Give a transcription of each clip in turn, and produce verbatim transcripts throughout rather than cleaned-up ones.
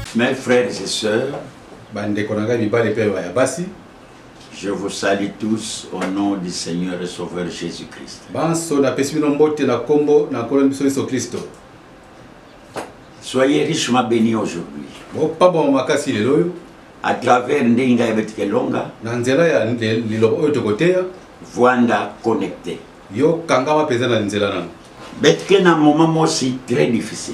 Mes frères et sœurs, je vous salue tous au nom du Seigneur et Sauveur Jésus-Christ. Soyez richement bénis aujourd'hui. À travers Ndinga et Betkelonga, Vwanda connecté. Betke na moment aussi très difficile.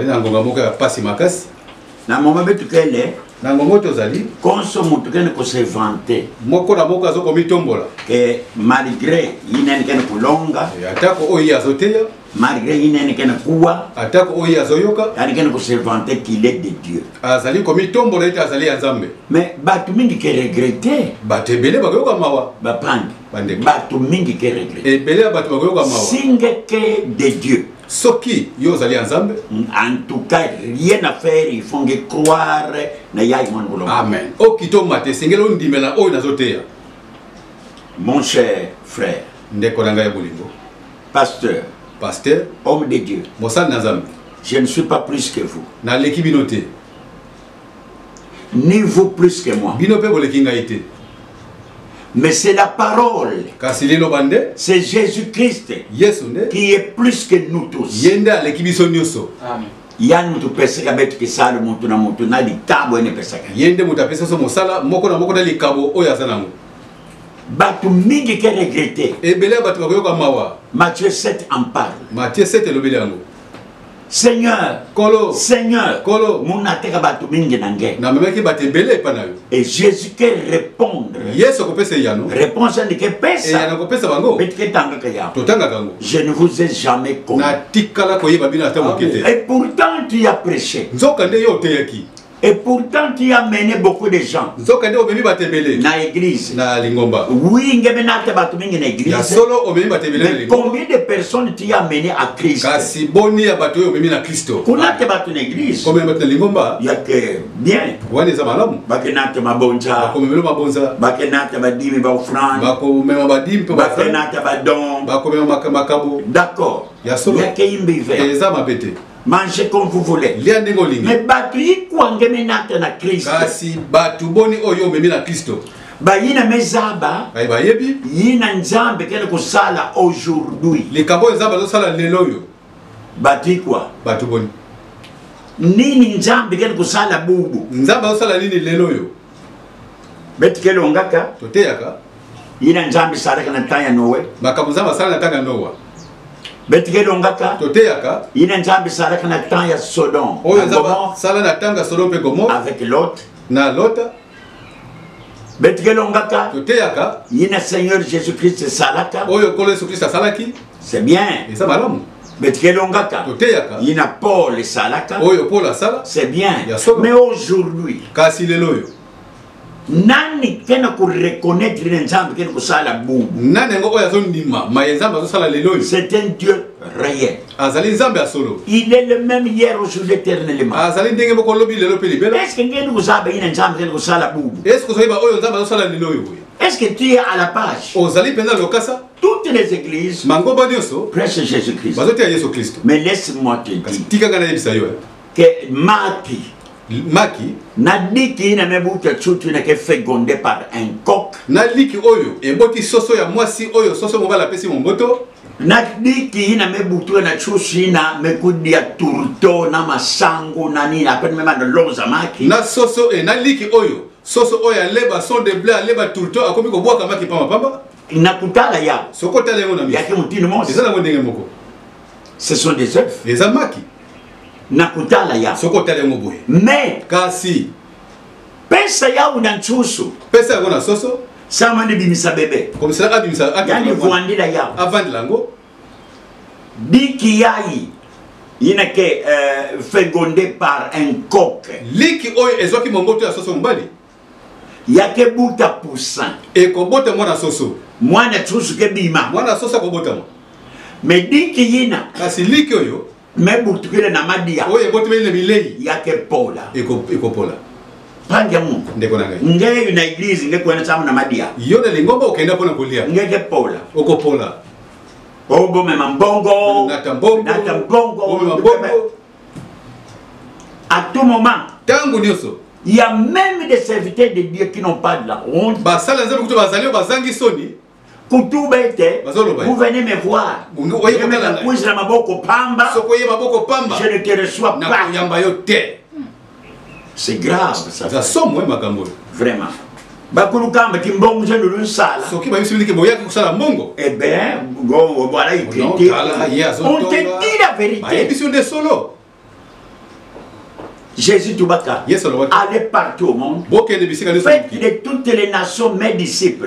Na moment betukele consomme tukene ko se vanter moko na moko azoko mitombola que malgré yinene ken kulonga atako oyi azoteya malgré yinene ken kuwa atako oyi azoyoka yani ken ko se vanter qu'il est de Dieu azali ko mitombola ite azali ya Nzambe mais batu mingi ke regretter batebele bakoyoka mawa bapandi bande batu mingi ke regretter ebele batu bakoyoka mawa singeke de Dieu. Soki yo zali Nzambe. En tout cas, rien à faire, il faut que croire na ya imon bolongo. Amen. Okito mate singelo ndimela oyo nazoteya. Mon cher frère, ndeko nanga ya bolingo. Pasteur, pasteur, homme de Dieu. Mosal Nzambe. Je ne suis pas plus que vous. Na leki binote. Ni vous plus que moi. Binope boleki ngaite. Mais c'est la parole. C'est Jésus-Christ qui est plus que nous tous. Amen. Yann mutu pesa kabeti kisalo mutu na mutu na likabo ene pesa ka. Yende mutu pesa so mosala moko na moko na likabo oya zanango. Batu mingi ke regretter. Ebele batu bakoyoka mawa. Matthieu sept en parle. Matthieu sept elobeli yango. Seigneur, Kolo, Seigneur, Kolo, mon ateka batu mingi nange. Na memeki batu ebele pana yo. Et Jésus qui répondre. Yesu ko pesa yano. Réponse ndi ke pesa. Et yana ko pesa bango. Betike tanga ka ya. Totanga kango. Je ne vous ai jamais connu. Na tikala ko yeba bina ta mokete. Et pourtant tu as prêché. Nzoka nde yo teyaki. Et pourtant tu as mené beaucoup de gens na l'église. Na lingomba. Oui, na église. Ya solo mais combien de personnes tu as mené à Christ? Kasi boni ya bato yo na Kristo. Kuna te bato na église. Combien bato lingomba? Ya que bien. Wale za malamu. Bakenate mabonza. Bakomelo mabonza. Bakenate badimi ba offrande. Bakomelo badimi pa ba. Bakenate badon. Bakomelo makamabo. D'accord. Ya solo. Ya ke imbive. Eza mabete. Mangez comme vous voulez. Mais batu kwange menate na Kristo. Kasi batu boni oyo memi na Kristo. Ba yina mezaba. Ba ba yebi. Yina Nzambe kele ko sala aujourd'hui. Les kabo Nzambe zo sala lelo yo. Batu quoi? Batu boni. Nini Nzambe kele ko sala bubu. Nzambe zo sala nini lelo yo. Bet kele ongaka. Toteyaka. Yina Nzambe sala kana tanya Noe. Makabu Nzambe sala na tanya Noa. Betike longaka toteyaka ina Nzambe salaka na temps ya Sodome oyo Nzambe sala na tanga Sodome pe Gomorrhe avec Lot na Lot. Betike longaka toteyaka ina Seigneur Jésus-Christ salaka oyo kolo Yesu Christ salaki. C'est bien et ça malamu. Betike longaka toteyaka ina Paul salaka oyo Paul sala. C'est bien mais aujourd'hui kasi lelo yo nani kena ko reconnaître Nzambe kena ko sala bubu nani ngo oya zondima ma Nzambe zo sala lelo. C'est un Dieu réel. Azali Nzambe asolo. Il est le même hier aujourd'hui éternellement. Azali ndenge moko lobi lelo pe libela. Est-ce que ngeni kuzabe ina Nzambe kena ko sala bubu? Est-ce que zoiba oyo Nzambe zo sala lelo yo? Est-ce que tu es à la page? Ozali pena lokasa. Toutes les églises mango banyoso prêchent Jésus-Christ. Bazote ya Yesu Kristo. Mais laisse-moi te dire. Tika ngana yebisa yo. Que Maki Maki Nadiki na mebuta chutu na ke fecondé par un coq. Nadiki oyo emboti soso ya mwasi oyo soso mobala pesi momboto. Nadiki na mebutu na chushi na mekudi ya turto na masango na nini apene mema na loza maki. Na soso e naliki oyo soso oyo leba son de blé leba turto akomi ko bwaka maki pamba pamba. Nakutala ya. Soko tala ngo na mi. Yake mutini mo. Ezala ngo ndenge moko. Ce sont des œufs. Les amaki. Nakutala ya soko tele ngoboye mais kasi pesa ya una nchusu pesa ngona soso sama ni bimisa bebe comme ça abimisa akani vuandila ya avandila ngo diki yai ina ke euh, fecondé par un coq liki oyo ezoki mongoto ya soso mbali yake buta poussin e ko bota mwana soso mwana nchusu ke bima mwana soso ko bota mais diki yina kasi liki oyo mais pour tuer na madia oye bote bele bilei yake Paula eko eko Paula panga mu ndeko nanga ngeke na église ngeke kwena samu na madia yona lingomba ukenda pona kulia ngeke Paula oko Paula obo mema mbongo nata mbongo nata mbongo obo mbongo à tout moment tango nyonso. Il y a même des serviteurs de Dieu qui n'ont pas de la honte. Vous venez me voir. Je ne te reçois pas. C'est grave ça. Vraiment. Eh bien, voilà, il critique. On te dit la vérité. Jésus Toubaka, allez partout au monde, faites de toutes les nations mes disciples.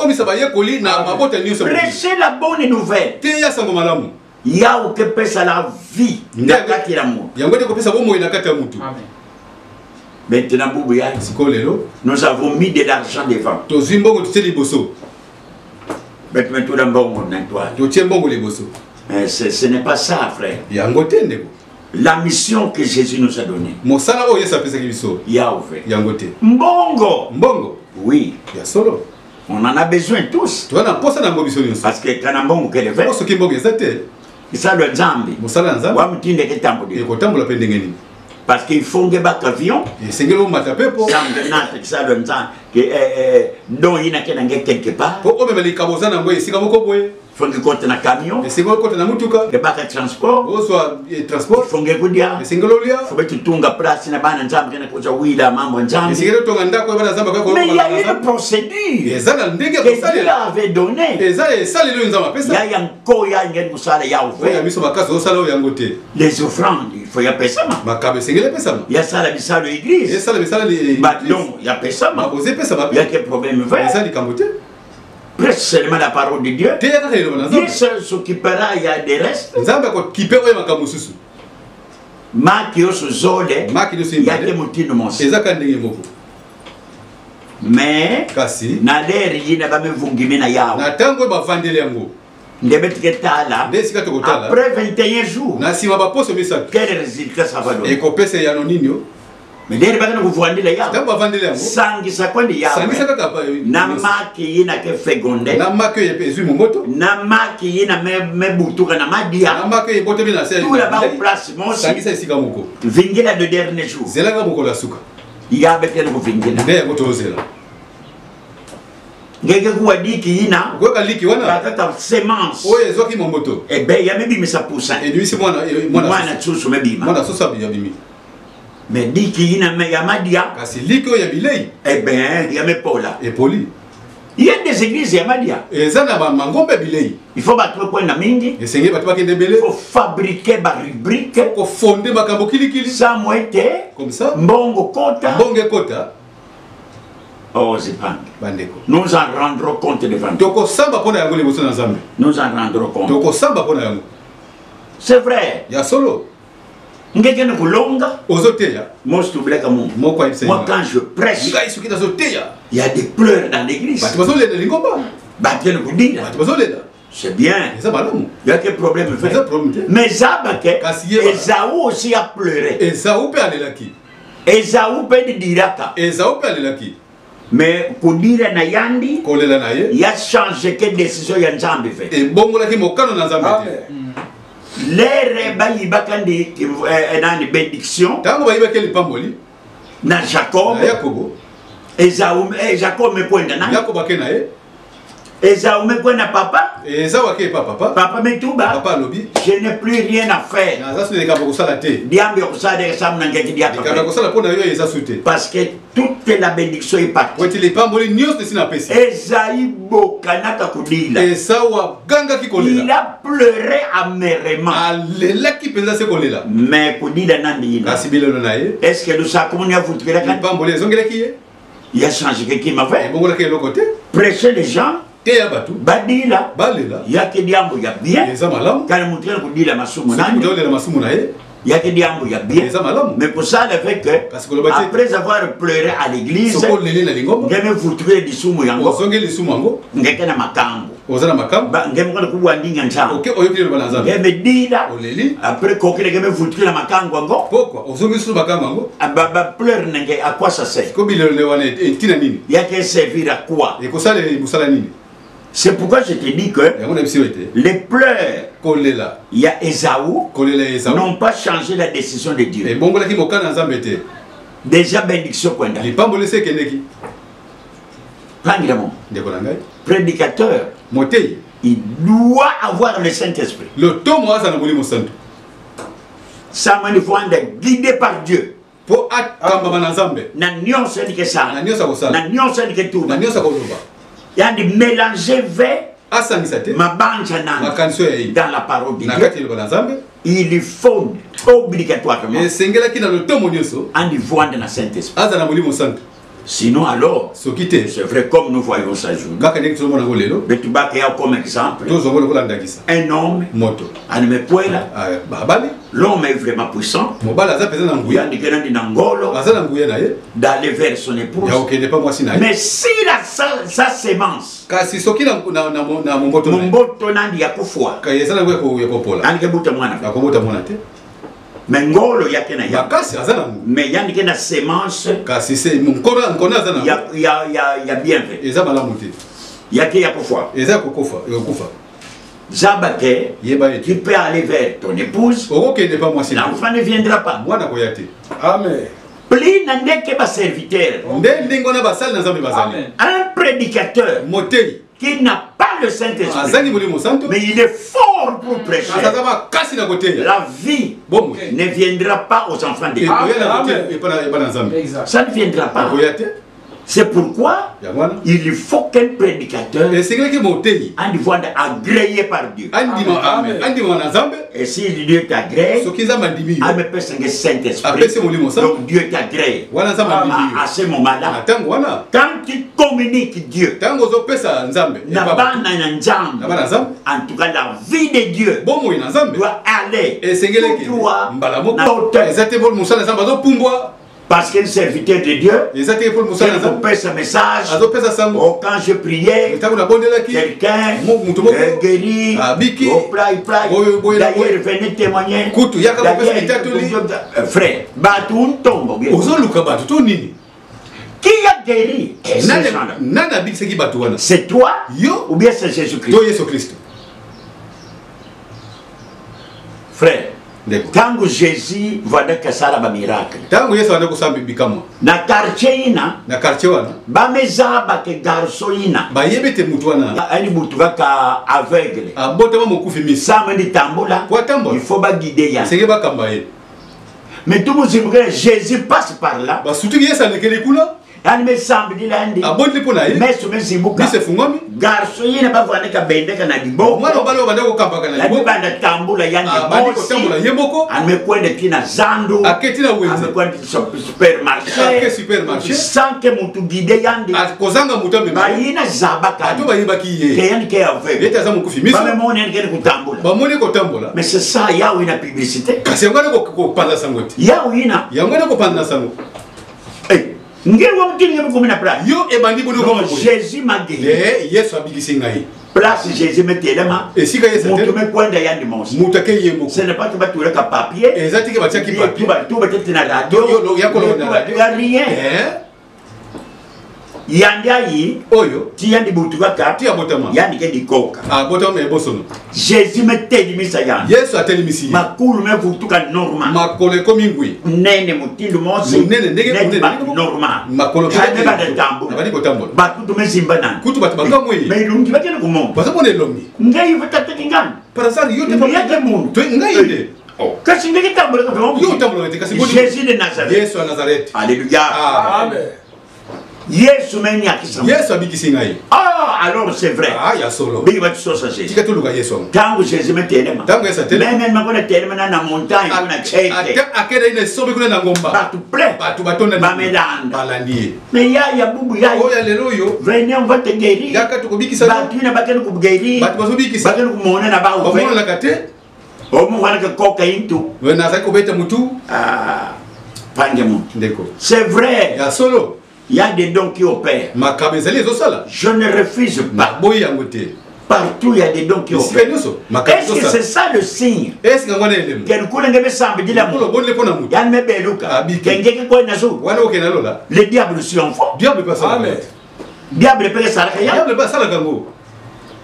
Prêchez la bonne nouvelle. Il y a aucun pèse à la vie. Maintenant, nous avons mis de l'argent devant. Ce n'est pas ça, frère. La mission que Jésus nous a donnée. Yahweh. Mbongo. Mbongo. Oui. On en a besoin tous. Parce que quand on mbongo qu'elle fait, ça le zambi. Parce qu'il faut que bac avion. Donc il y a quelque part. Il faut que compte un camion. Il faut que le bac de transport. Il faut que vous dites. Il faut que tu tournes à place. Il mais il y a une procédure que Dieu avait donnée. Il y a encore les offrandes. Il faut y appeler ça. Il y a ça la mission de l'église. Donc il y a ça. Il y a quel problème? Prêche seulement la parole de Dieu. Dieu seul s'occupera, il y a des restes. Mais, après vingt et un jours, quel résultat ça va donner? Mais les gens qui vont vendre les gens, sangi sakwandi ya, namaki yina ke fegonde, namaki yina me me butuka na madia, tout là-bas au placement, vingila de dernier jour. Il y a besoin de vingila. Ngeke kuwa diki yina, bakata semence. Eh ben il y a même mis ça pour ça. Moi na tsusu mebima. Mais dit qu'il y a Yamadia, eh bien, il y a mes pola. Il y a des églises Yamadia. Il faut battre le point d'Amingi. Il faut fabriquer des rubriques. Il faut fonder des ça moitié. Comme ça. Mbongo Kota. Oh, c'est pas. Nous en rendrons compte devant nous. Nous en rendrons compte. C'est vrai. Il y a solo. Moi, quand je prêche, il y a des pleurs dans l'église. C'est bien. Il y a quel problème? Mais Esaü aussi a pleuré. Esaü peut dire mais pour dire Nayandi, il a changé quelle décision il y a fait. Les bayi bakandi dans les bénédictions na Jacob Esaü Jacob me pointe na Esaü me pointe papa papa me tuba je n'ai plus rien à faire parce que toute la bénédiction est partie. Esaü bokanaka kudila. Il a pleuré amèrement. Mais kudila nandi. Est-ce que nous savons comment il a foutu la canne? Il a changé quelqu'un m'a fait. Prêcher les gens. Badila. Il y a que diambo il y a bien. Quand on montre kudila masumu nani. Il y a que diambo il y a bien. Mais pour ça le fait que après avoir pleuré à l'église, ngeme foutu di sumu yango. Ngeke na makambo. Ozana makambo. Ngeme ko kuwandinga nchama. OK, oyokile bananza. Ngeme dila. Après kokile ngeme foutu na makambo ngo. Pourquoi? Ozongi su makambo ngo. Ababa pleure nenge à quoi ça sert? Ko bilelo le wane tina nini? Il y a que servir à quoi? Et ko sale musala nini? C'est pourquoi je te dis que les pleurs, il y a Esaü, n'ont pas changé la décision de Dieu. Déjà bénédiction kwenda. Les pambole c'est keneki. Prangiramo. Prédicateur. Motei. Il doit avoir le Saint-Esprit. Le tomo asa na molimo santo. Ça manifeste guidé par Dieu. Po akamba manazambe. Na nyonso ndike ça. Na nyonso ko ça. Na nyonso ndike tout. Na nyonso ko loba. Yani mélanger vers asangisate mabanja nana makanso ya dans la parole de Dieu. Il faut obligatoirement. Et sengela kina le tomo nyonso. Andi voix de la Saint-Esprit. Asa na molimo santo. Sinon alors, c'est vrai comme nous voyons ça jour. Mais tu vas comme exemple un homme, l'homme est vraiment puissant. D'aller vers son épouse. Mais si la, sa, sa sémence, mon boto nandi yakufwa, mais ngolo yake na ya mais yani kena semence kasi c'est mon kora nkona zana ya ya ya ya bien fait eza malamu te yake ya kufa eza kukufa kufa zabake tu peux aller vers ton épouse oko kende pas moi si l'enfant ne viendra pas mwana koyate amen pli na ndeke ba serviteur ndende ngona basali na zambe bazali un prédicateur motei qui n'a pas le Saint-Esprit, mais il est fort pour prêcher. La vie ne viendra pas aux enfants de Dieu. Ça ne viendra pas. C'est pourquoi il faut qu'un prédicateur soit agréé par Dieu. Et si Dieu t'agrée, il peut s'engager Saint-Esprit. Donc Dieu t'agrée. À ce moment-là, quand tu communiques Dieu, en tout cas la vie de Dieu doit aller tout droit. Parce qu'un serviteur de Dieu, il vous passe un message. Oh, quand je priais, quelqu'un guéri, d'ailleurs, venez témoigner. Frère, qui a guéri? C'est toi ou bien c'est Jésus-Christ? Frère. Tangu Jésus voit que ça la miracle. Tangu Yesu anaenda kusamba bikamo. Na quartier ina. Na quartier wana. Ba meza ba ke garso ina. Ba yebete mutu wana. Ali mutu ka aveugle. Abota ba mokufi misi. Sama ni tambola. Kwa tambola. Il faut ba guider ya. Senge ba kamba ye. Mais tout le monde Jésus passe par là. Ba sutu Yesu anekele kuna. Yani me sambi di landi. Abondi pona ye. Meso me zimbuka. Bise fungami. Garso ina ba vwana ka bende kana dibo. Mwana obalo bande ko kamba kana dibo. Yani banda tambula yandi bosi. Bandi ko tambula yemboko. Ame kwenda tina zandu. Aketi na wenza. Ame kwenda supermarché. Ake supermarché. Sanke mutu guide yandi. Akozanga mutu ambe. Ba yina zabaka. Ato ba yibaki ye. Ke yani ke aveugle. Yeta za mukufi miso. Ba me mone yani ke kutambula. Ba mone ko tambula. Mais c'est ça ya wina publicité. Kasi ngwana ko ko panda sangoti. Ya wina. Ya ngwana ko panda sango. Eh. Yo ebandi bono ko Jésus m'a guéri. Eh Yesu abigisi ngai. Place Jésus me telema. Et si Yesu telema. Mutu me kwenda yandi mos. Mutake yembo. Ce n'est pas que tu ka papier. Ezati ke batiaki papier. Tu vas te na radio. Yo ya kolo na radio. Rien. Eh. Yandi ayi oyo ti yandi butuka ka ti abotama yandi ke dikoka ah botama e bosono Jésus me telimisa yandi Yesu atelimisi makulu me butuka normal makole komingwi nene mutindu mosi nene ndege nene normal makolo kane bada tambo abadi ko tambo batutu me zimba nan kutu batu bakamwe me lungi bakene ko mom baza bone longi ngai vata tingan parasari yote pa yake mundu to ngai ide oh kasi ndege tambo ko mom yo tambo te kasi Jésus de Nazareth Yesu wa Nazareth alléluia amen Yesu meni akisema. Yesu abikisi ngai. Ah, alors c'est vrai. Ah, ya solo. Bigi batu so Jésus. Tika tuluka Yesu. Tangu Jésus metelema. Tangu Yesu telema. Meme makona telema na na montagne kuna chete. Ata akeda ina sobe kuna na ngomba. Batu plein. Batu batonda na bamelanda. Balandie. Mais ya ya bubu ya. Oh ya lelo yo. Venez on va te guérir. Yaka tukubikisa. Batu ina bakene ku guérir. Batu bazobikisa. Bakene ku mona na ba ouvert. Omona kate. Omo wana ka cocaïne tout. Wena za ko beta mutu. Ah. Pange mu. Ndeko. C'est vrai. Ya solo. Il y a des dons qui opèrent. Je ne refuse pas. Partout il y a des dons qui opèrent. Est-ce que c'est ça le signe? Est-ce que le diable s'y en faut. Diable pas ça. Diable peut ça. Diable pas ça la gango.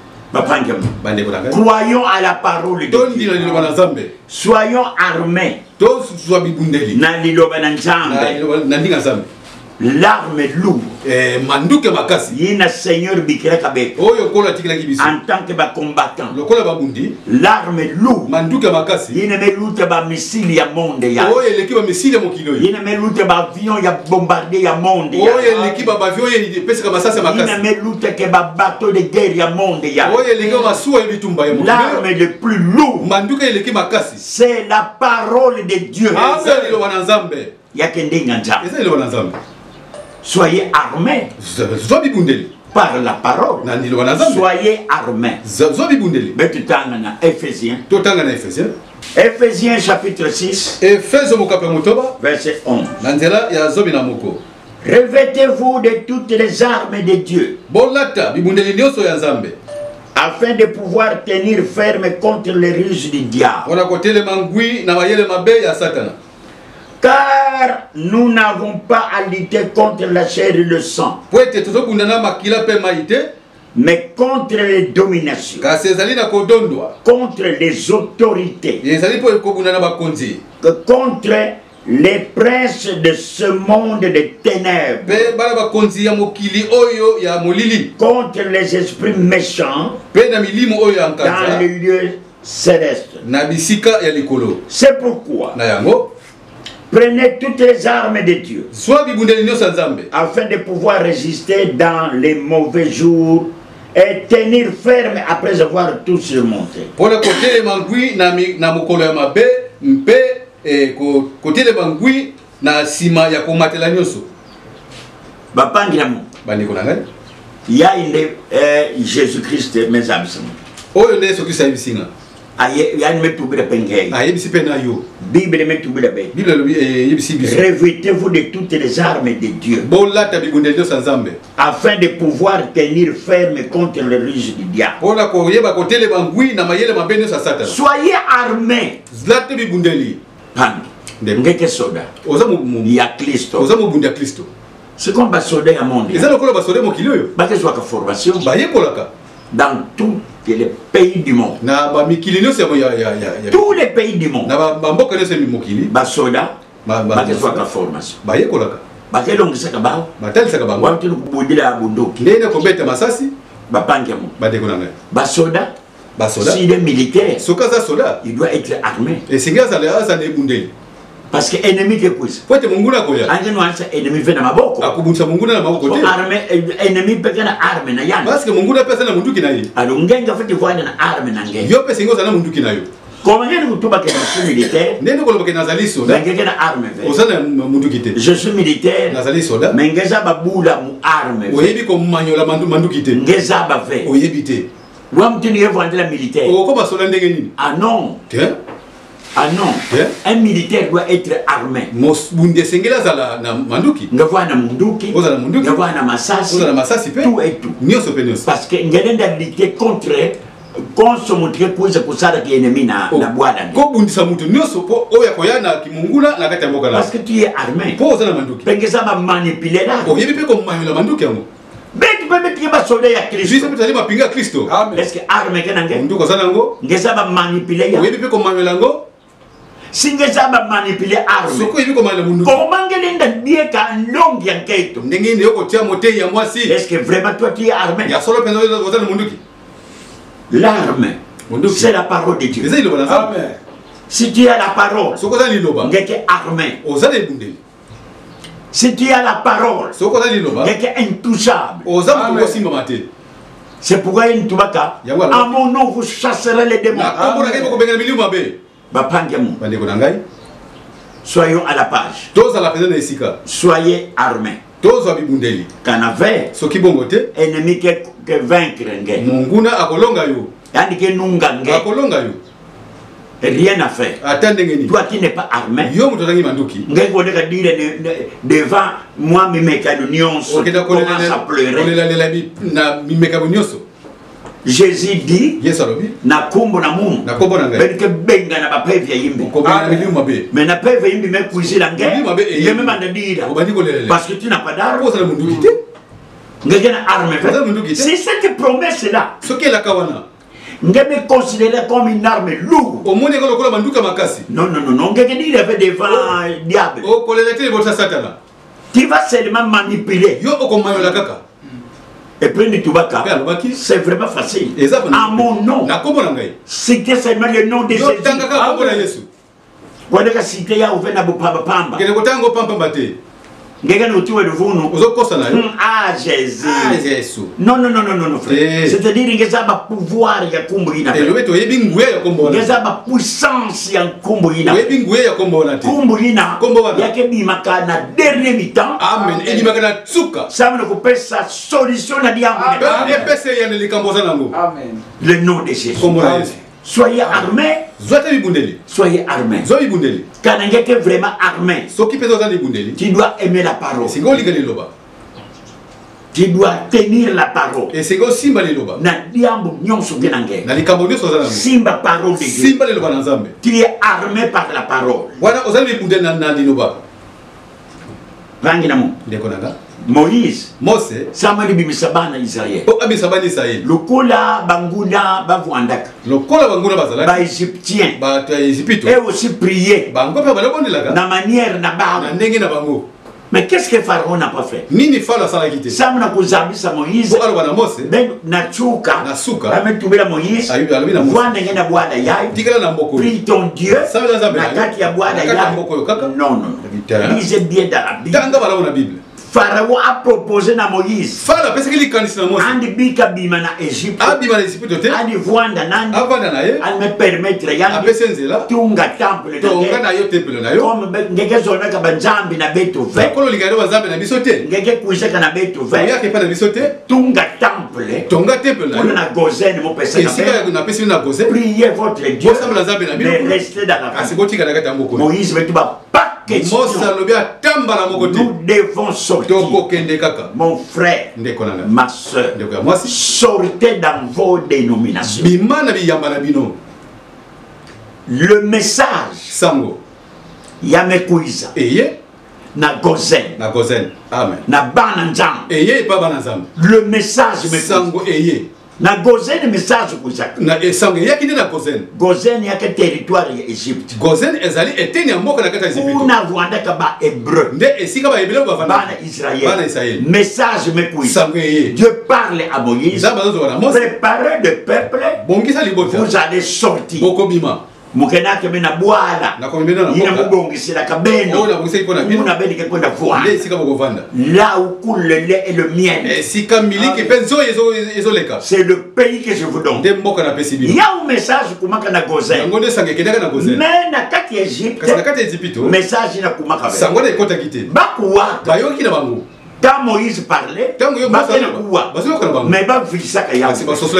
Croyons à la parole de Dieu. Soyons armés. na liloba na nzambe l'arme lourde eh manduke makasi yina seigneur bikira kabe oyo kola tikila kibiso en tant que ba combattant lokola babundi l'arme lourde manduke makasi yina melute ba missile ya monde ya oyo leki ba missile ya mokilo yina melute ba avion ya bombarder ya monde ya oyo leki ba avion ya pesika masasa makasi yina melute ke ba bateau de guerre ya monde ya oyo leki ba masuwa ya bitumba ya mokilo l'arme le plus lourd manduke leki makasi c'est la parole de Dieu asa lilo wana nzambe yakende nganja esa lilo wana nzambe. Soyez armés par la parole. Soyez armés. Mais tu t'en as Éphésiens. Éphésiens chapitre six. Verset onze. Revêtez-vous de toutes les armes de Dieu, afin de pouvoir tenir ferme contre les ruses du diable. Car nous n'avons pas à lutter contre la chair et le sang, mais contre les dominations, contre les autorités, contre les princes de ce monde de ténèbres, contre les esprits méchants dans les lieux célestes. C'est pourquoi prenez toutes les armes de Dieu afin de pouvoir résister dans les mauvais jours et tenir ferme après avoir tout surmonté. Il y a Jésus-Christ, mes amis. Revêtez-vous de toutes les armes de Dieu afin de pouvoir tenir ferme contre le ruse du diable. Soyez armés. Il y a Christ. C'est comme un soldat à monde. Dans tous les pays du monde. Tous les pays du monde. Ba soda, ba keswa ka formation. Ba kelongi saka ba. Wa mtu kubudila bunduki. Ndene kobeta masasi. Ba pange mo. Ba dekonanga. Ba soda. Ba soda. Si il est militaire. Sokaza soda. Il doit être armé. Et singaza le asa ne bundeli. Parce que ennemi ke kuisa. Pote munguna koya. Anje no ansa ennemi fe na maboko. Akubunsa munguna na maboko te. Arme ennemi pe kana arme na yana. Parce que munguna pesa na munduki na yi. Alo ngenga fete vwana na arme na ngenga. Yo pesa ngoza na munduki na yo. Comment est-ce que tu vas être militaire? Nene ko loke nazali soda. Ngeke na arme ve. Osana munduki te. Je suis militaire. Nazali soda. Mengeza babula mu arme. Oyebi ko manyola manduki te. Ngeza ba ve. Oyebi te. Wa mtini yevo andela militaire. O ko ba soda ndenge nini? Ah non. Tiens. Ah non, yeah. Un militaire doit être armé. Ngavana munduki, ngavana masasi, tout et tout. Parce que ngenda lutter contre contre montrer kuza kusara ki ennemi na na bwana. Parce que tu es armé. Pengeza ba manipuler là. Mais tu peux mettre les soldats à Christ. Est-ce que armé kenange? Ngeza ba manipuler ya. Singeza ba manipuler arme. Comment ngelenda die ka longi enquête. Est-ce que vraiment toi tu es armé? L'arme, c'est la parole de Dieu. Amen. Si tu as la parole, tu es armé. Si tu as la parole, tu es intouchable. C'est pourquoi il ne à mon nom vous chasserez les démons. Soyons à la page. Soyez armés. Kanave ennemi que vaincre nge. Yani que nunga nge. Rien à faire. Toi qui n'es pas armé. Nge ko de dire devant moi mi mécanion commence à pleurer. Jésus dit na kombo na mungu ben ke benga na ba pevya yimbi mais na pevya yimbi me kuizila nge ye me mandira parce que tu n'as pas d'arme ngeke na arme c'est cette promesse là Ngeme considéré comme une arme lourde. Au monde ko lokola manduka makasi. Non non non non, ngeke dire avec des vents diable. Oh kolela bota satana. Tu vas seulement manipuler. Yo okomayo la kaka. Et puis le Tubaka, c'est vraiment facile. À mon nom, citer seulement le nom de Jésus. Vous avez cité ya ouvert na bopamba pamba. Ah Jésus. Ah Jésus. Non non non non non frère. C'est-à-dire que ça va pouvoir ya kumbuina. Ça va puissance ya kumbuina. Kumbuina. Ya ke bimaka na dernier mi-temps. Amen. Et bimaka na tsuka. Ça me couper sa solution na diable. Amen. Le nom de Jésus. Soyez armés. Soyez armés. Quand on est vraiment armé, tu dois aimer la parole. Tu dois tenir la parole. Na diambo nyonso genange. Simba parole de Dieu. Tu es armé par la parole. Moïse, Mose, Samali bimisabana Israël. Oh, abisabana Israël. Lokola banguna bavwandaka. Lokola banguna bazalaka. Ba égyptien. Ba Égyptito. Et aussi prier. Bango pe balabondelaka. Na manière na ba. Na ndenge na bango. Mais qu'est-ce que Pharaon n'a pas fait? Nini fala sala kité. Samna kuzabisa Moïse. Bo alwa na Mose. Ben na chuka. Na suka. Ba metubela Moïse. Ayu alwa na Mose. Wanda ngena bwana yai. Tikala na mboko. Prie ton Dieu. Samela zambe. Na kati ya bwana yai. Non non. Lisez bien dans la Bible. Tanga bala na Bible. Pharaon a proposé na Moïse. Fala pesa kili kanisa na Mose. Andi bika bima na Egypte. Andi bima na Egypte te. Andi vwanda nani. Avanda na ye. Andi me permettre yangi. Apesenzela. Tunga temple. Tunga na yo temple na yo. Comme ngeke zona ka banzambi na beto ve. Kolo ligado banzambi na bisote. Ngeke kuisha na beto ve. Ya ke pa na bisote. Tunga temple. Tunga temple na yo. Na Gozen mo pesa na. Esika na pesa na Gozen. Priez votre Dieu. Bosamba zambi na bino. Mais restez dans la. Asiboti kana kata mboko. Moïse veut pas question. Nous devons sortir. Mon frère, ma soeur, sortez dans vos dénominations. Le message, Yamekuiza, na Gozen, na Gozen, amen, na Bananzam, le message me na Gozen message kuzaka na esango yakine na Gozen. Gozen yake territoire ya Egypte. Gozen ezali eteni mboka na kata Egypte. Una vwanda ka ba hébreu. Nde esika ba hébreu ba vanda. Bana Israël. Bana Israël. Message me kui. Sangoye. Dieu parle à Moïse. Préparez le peuple. Bongisa libota. Vous allez sortir. Bokobima. Mukena keme na bwala. Na kombena na mboka. Ina mubongisira kabendo. Ona bongisa ipona bino. Una beli ke kwenda vwanda. Nde esika bokovanda. Là où coule le lait et le miel. Esika miliki penzo ezo ezoleka. C'est le pays que je vous donne. Nde mboka na pesi bino. Il y a un message kumaka na Gozen. Ngone sange kedaka na Gozen. Mais na kati Egypte. Kasi na kati Egypte. Message na kumaka. Sango na ekota kite. Bakuwa. Bayoki na bango. Quand Moïse parlait, mais va visa kaya.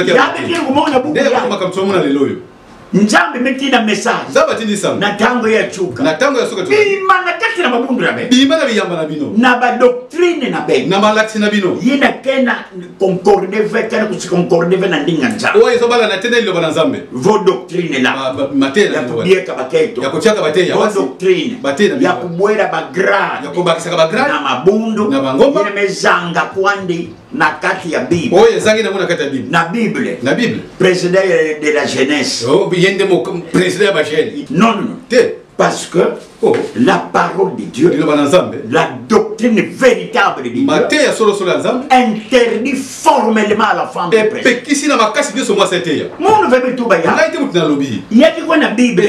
Njambe metina message. Na tango ya chuka. Na tango ya suka tu. Bima na kati na mabundu na be. Bima na biyamba na bino. Na ba doctrine na be. Na malaksi na bino. Yina kena concorde ve kana kusi concorde ve na ndinga nzambe. Oye so bala na tena ile bana nzambe. Vo doctrine la. Matela. Ya kubieka baketo. Ya kuchaka bateya. Vo doctrine. Batena. Ya kubwera ba grade. Ya kubakisa ba grade. Na mabundu. Na bangomba. Yine mezanga kwandi na kati ya Bible. Oye zangi na muna kati ya Bible. Na Bible. Na Bible. Président de la jeunesse. Oh, yende mo président ba jeune. Non non non. Te. Parce que oh, la parole de Dieu, la doctrine véritable de Dieu, interdit formellement à la femme de prêcher. Mon ne veut pas tout bailler. Il y a quoi dans la Bible?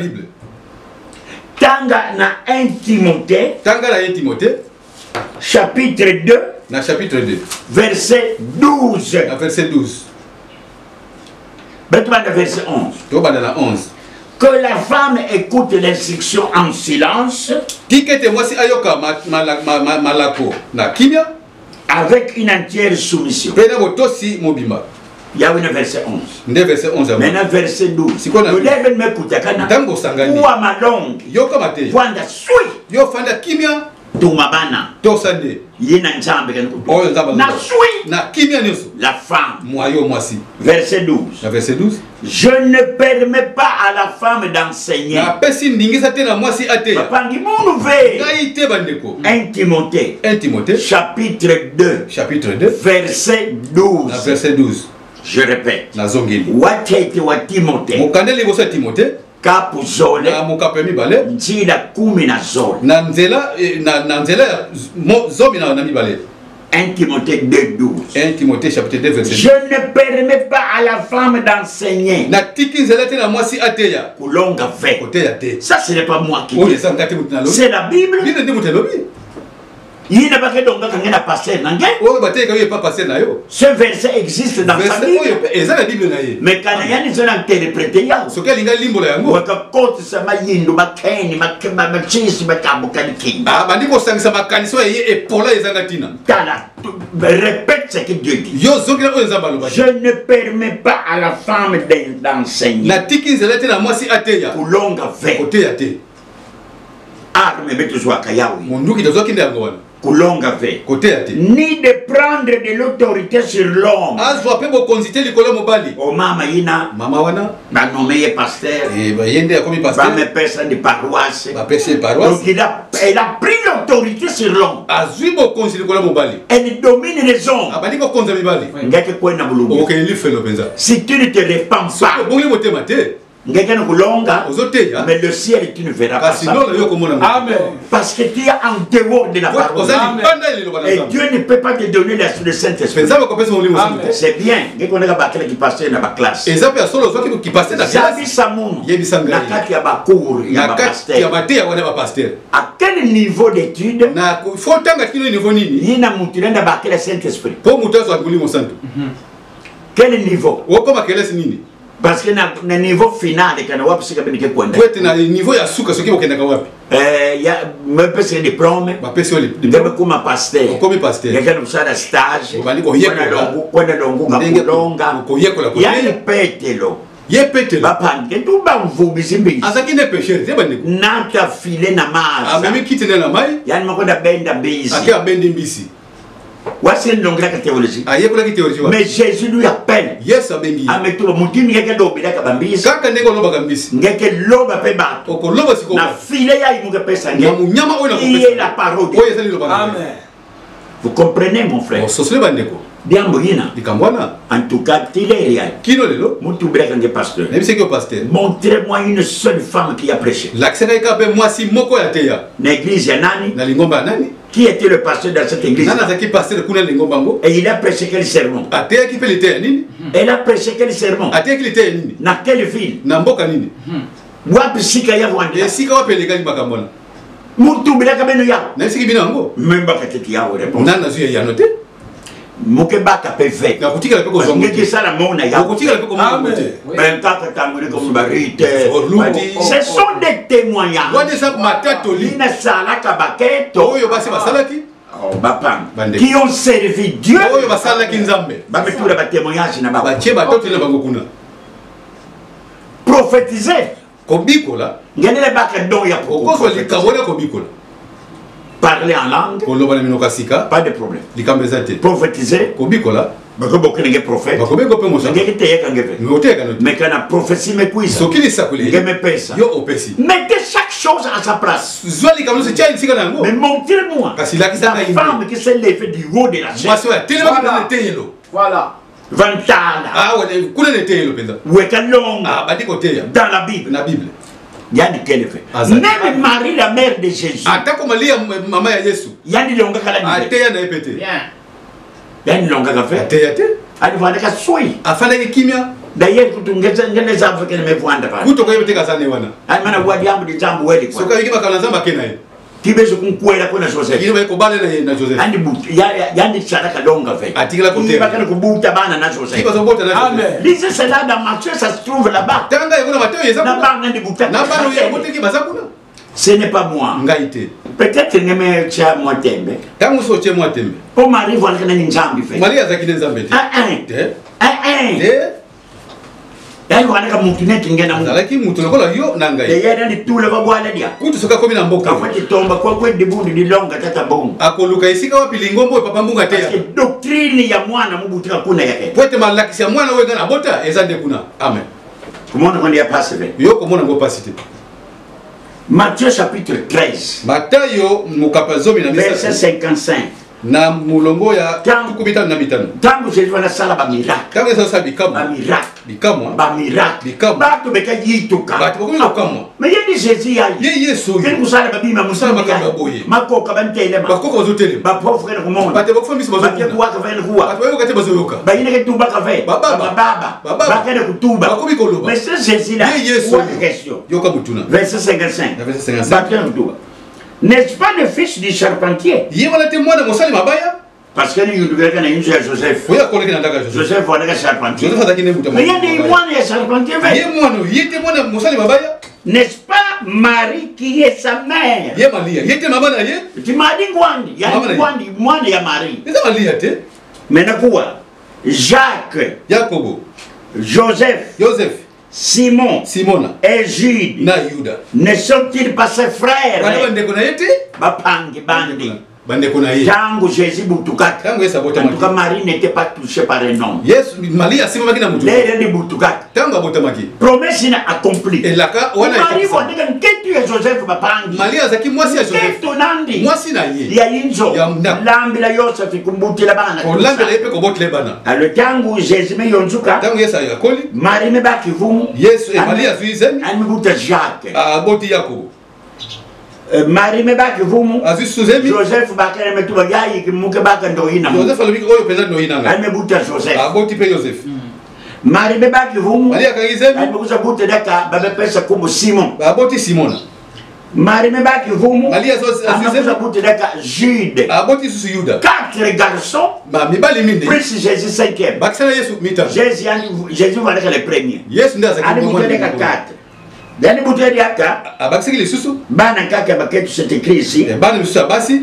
Tanga na un Timothée. Tanga na un Timothée. Chapitre deux. Na chapitre deux. Verset douze. Na verset douze. Maintenant verset onze. To ba na onze. Que la femme écoute l'instruction en silence. Avec une entière soumission. Il y a une verset onze. Maintenant verset douze. Si vous devez m'écouter, ou à ma langue, Wanda sui. Tumabana. Tosande. Yena nzambe kan na sui. Na kimia nyoso. La femme. Moyo mwasi. Verset douze. Na verset douze. Je ne permets pas à la femme d'enseigner. Na pesi ndingisa tena mwasi ate. Papangi munu ve. Ngaite bandeko. un Timothée. un Timothée. Chapitre deux. Chapitre deux. Verset douze. Na verset douze. Je répète. Nazongeli. Watete wa Timothée. Mukandeli bosa Timothée. Kapu zole. Na mukape mibale. Njila kumi na zole. Na nzela na na nzela zomi na na mibale. un Timothée deux douze. un Timothée chapitre deux verset. Je ne permets pas à la femme d'enseigner. Na tiki nzela te na mwasi ateya. Kulonga ve. Koteya te. Ça ce n'est pas moi qui dis. C'est la Bible. Bible ndi mutelobi. Il n'a pas que donc quand a passé n'angé. Oh bateya ka pas passé na yo. Ce verset existe dans sa Bible. Et ça la Bible na ye. Mais quand il y a des gens interprétés ya. Ce qu'elle linga limbo la yango. Waka kote sa mayindo makeni makema machisi makabuka king. Ah bandi ko sangisa makaniso ye epola ezanga tina. Tala répète ce que Dieu dit. Yo zokela ko ezamba lo ba. Je ne permets pas à la femme d'enseigner. Na tiki nzela te na mwasi ateya. Kulonga ve. Koteya te. Arme betu zwa kayawi. Munduki dozo kinde yango wana. Kulonga ve. Ni de prendre de l'autorité sur l'homme. Azwa pe bo konzite likolo mobali. O mama yina. Mama wana. Ba nommé pasteur. Et ba yende a komi pasteur. Ba me personne de paroisse. Ba personne de paroisse. Donc il a, elle a pris l'autorité sur l'homme. Azwi bo konzite likolo mobali. Elle domine les hommes. Abandi ko konza mibali. Ngeke kwena bulubu. OK, il fait le benza. Si tu ne te répands pas. Bongi motema te. Mais le ciel, tu ne verras pas ça. Amen. Parce que tu es en dehors de la parole. Et Dieu ne peut pas te donner le Saint-Esprit. C'est bien. Qui passait dans la classe. À quel niveau d'études il y a le Saint-Esprit? Quel niveau? Parce que na na niveau final kana wapi sika bini ke kwenda. Kwete na niveau ya suka soki bokenda ka wapi. Eh ya me pese diplôme. Ba pese le diplôme comme pasteur. Comme pasteur. Ya kana usada stage. Bani ko yeko. Kwenda longo ka kulonga. Ko yeko la ko. Ya petelo. Ye petelo. Ba pange tu ba mvubi zimbi. Azaki ne péché te bani ko. Na ta filer na maza. A memi kitene na mai. Yani makonda benda mbisi. Aka benda mbisi. Voici une longue théologie. Mais Jésus lui appelle. Yes, abengi. Ametuba mutini ngeke lobi la kabambisi. Kaka ndeko loba kambisi. Ngeke loba pe ba. Oko loba siko. Na file ya imuke pesa ngeke. Na munyama oyo na kopesa. Il est la parole. Oyo sali loba. Amen. Vous comprenez mon frère? Oh, sosle bandeko. Diambo yina. Dikambwana. En tout cas, il est réel. Kino lelo. Mutu breka nge pasteur. Même c'est que pasteur. Montrez-moi une seule femme qui a prêché. L'accès ka be moi si moko ya teya. L'église ya nani? Na lingomba nani? Qui était le pasteur dans cette église? Et il a prêché quel sermon? Elle a prêché quel sermon? Dans quelle ville? Wapi sika ya wande? Sika wapi legali makamona? Mutu bilaka beno ya. Na siki bino ngo? Memba kateti ya réponse. Nana zuya ya note? Mukebaka pefe. Na kutika le peko zongo. Ngeke sala mona ya. Kutika le peko mona. Ben kaka tanguri comme barite. Ce sont des témoignages. Wande sa matatoli. Ina sala kabaketo. Oyo basi basalaki. Oh, bapam. Qui ont servi Dieu. Oyo basalaki nzambe. Ba metura ba témoignage na ba. Ba che batoti na bango kuna. Prophétiser. Kobikola. Ngenele baka don ya poko. Okoso likabona kobikola. Parler en langue. Pas de problème. Prophétiser. Kobikola. Prophète. Mais quand la prophétie me cuise, mettez chaque chose à sa place. Mais montrez-moi la femme qui s'est levée du haut de la chaise. Voilà. Vantala. Ah ouais, dans la Bible. La Bible. Yani quel fait. Même Marie, la mère de Jésus. Ata comme Maria, maman ya Yesu. Yani longa kala ni. Ate ya na epete. Bien. Yani longa ka fait. Ate ya te. Ali vana ka soi. Afana ke kimia. D'ailleurs kutungeza ngene za Afrika ne mevwanda pale. Kutoka yote kazane wana. Ali mana wadi ambu de jambo weli kwa. Soka yiki makala zamba kenaye. Tibezo kunkwela kuna Joseph. Yini ko bale na na Joseph. Andi but ya yani sadaka longa fait. Atikila ko te. Bakana kubuta bana na Joseph. Tiba zo bota na Joseph. Amen. Lisez cela dans Matthieu, ça se trouve là-bas. Tanga yako Matthieu yeza. Na bana ndi buta. Na bana ya bote ki bazakuna. Ce n'est pas moi. Ngaite. Peut-être que ngeme cha motembe. Tangu so che motembe. O mari vwana kana ni nzambi fait. Mari azaki nzambe. Ah ah. Eh. Ah ah. Eh. Yani wana ka mutu neti ngena mu. Zalaki mutu lokola yo nanga ye. Ye yani tule ba bwana dia. Kutu soka komi na mboka. Kafati tomba kwa kwe dibundi di longa tata bongo. Akoluka isika wapi lingombo papa mbunga te. Parce que doctrine ya mwana mubutika kuna yake. Pote malakisi ya mwana wega na bota ezande kuna. Amen. Comment on y a passé? Yo comment on go passer? Matthieu chapitre treize. Matthieu mukapazomi na verset cinquante-cinq. na mulongo ya tukubita na mitano tangu Jésus wana sala ba miracle tangu sasa bikamu ba miracle bikamu ba miracle bikamu bato beka yituka bato bako bikamu mais yedi Jésus ya ye Yesu ye kusala ba bima musala makamba boye makoka bantele ma bakoko bazotele ba pauvre ko monde bato bako famisi bazotele bato kwa ka vene kuwa bato bako kate bazoyoka ba yine ke tuba ka ve baba baba ba kene kutuba bako bikoloba mais c'est Jésus là ye Yesu question yoka mutuna verset cinquante-cinq verset cinquante-cinq n'est-ce pas le fils du charpentier? Ye wana te mwana mosali mabaya parce que nous devons aller à Joseph. Oui, à collègue dans Joseph. Joseph on est charpentier. Joseph a gagné beaucoup de mais il y a des moines et charpentier. Ye mwana, ye te mwana mosali mabaya. N'est-ce pas Marie qui est sa mère? Ye Maria, ye te maman na ye. Tu m'as dit Gwandi, il y a Gwandi, moine et Marie. C'est Maria te. Maintenant quoi? Jacques, Jacobo, Joseph, Joseph, Simon, Simona et Jude. Na Yuda. Ne sont-ils pas ses frères? Bande ko na yete? Bapangi bandi. Bande ko na ye. Tango Jésus butukat. Tango Yesu abota maki. En tout cas Marie n'était pas touchée par un homme. Yes, Maria sima maki na mutu. L'air de butukat. Tango abota maki. Promesse n'a accompli. Et là wana Marie va dire que tu es Joseph bapangi. Maria zaki mwasi ya Joseph. Que tonandi. Mwasi na ye. Ya inzo. Lambi la Joseph kumbuti la bana. O lambi la yepe ko botle bana. Alors tango Jésus me yonzuka. Tango Yesu yakoli. Marie me baki vumu. Yesu e Maria zuizeni. Ani buta Jacques. A boti Jacobo. Marie me baki vumu. Azu suzemi. Joseph bakere me tuba yayi kimuke baka ndoina. Joseph alobiki oyo pesa ndoina nga. Ani me buta Joseph. A boti pe Joseph. Marie me baki vumu. Maria kangizemi. Ani me kuza buta daka babe pesa kumbu Simon. A boti Simona. Marie me baki vumu. Maria zo azuzemi buta daka Jude. A boti susu Yuda. Quatre garçons. Ba mibali minde. Plus Jésus cinquième. Bakisana Yesu mita. Jésus Jésus va être le premier. Yesu ndaza ki mo deka quatre. Dani buteli yaka abakisiki lisusu bana kaka baketu c'est écrit ici bana lisusu basi